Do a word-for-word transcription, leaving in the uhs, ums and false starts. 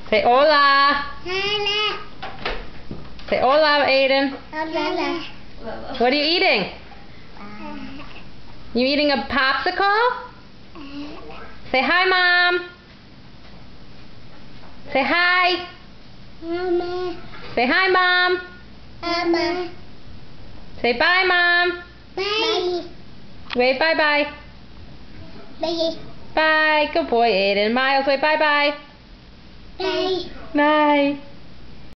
Say hola. Hola. Say hola, Aiden. Hola. What are you eating? You eating a popsicle? Say hi, Mom. Say hi. Mama. Say hi, Mom. Mama. Say bye, Mom. Bye. Wave bye-bye. Bye. Bye. Good boy, Aiden. Miles, wave bye-bye. Bye. Bye.